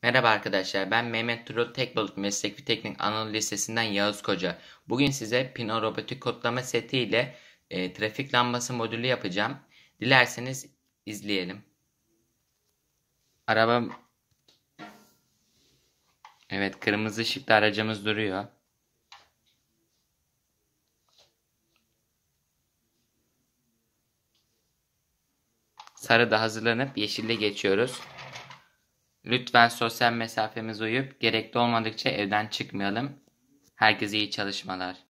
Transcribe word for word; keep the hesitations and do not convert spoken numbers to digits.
Merhaba arkadaşlar, ben Mehmet Turul Tekbalık Meslek ve Teknik Anadolu Lisesi'nden Yağız Koca. Bugün size Pino Robotik Kodlama Seti ile e, trafik lambası modülü yapacağım. Dilerseniz izleyelim. Araba, evet, kırmızı ışıkta aracımız duruyor. Sarıda hazırlanıp yeşilde geçiyoruz. Lütfen sosyal mesafemize uyup gerekli olmadıkça evden çıkmayalım. Herkese iyi çalışmalar.